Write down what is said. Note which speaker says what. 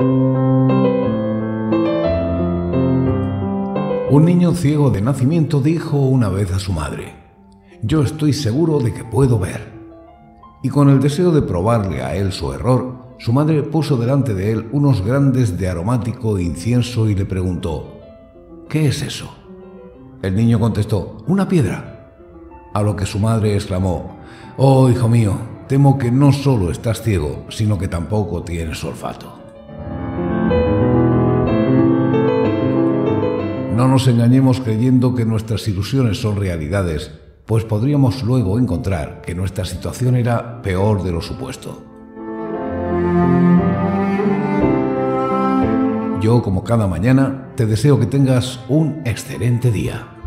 Speaker 1: Un niño ciego de nacimiento dijo una vez a su madre: «Yo estoy seguro de que puedo ver». Y con el deseo de probarle a él su error, su madre puso delante de él unos grandes de aromático incienso y le preguntó: «¿Qué es eso?». El niño contestó: «Una piedra». A lo que su madre exclamó: «Oh, hijo mío, temo que no solo estás ciego, sino que tampoco tienes olfato». No nos engañemos creyendo que nuestras ilusiones son realidades, pues podríamos luego encontrar que nuestra situación era peor de lo supuesto. Yo, como cada mañana, te deseo que tengas un excelente día.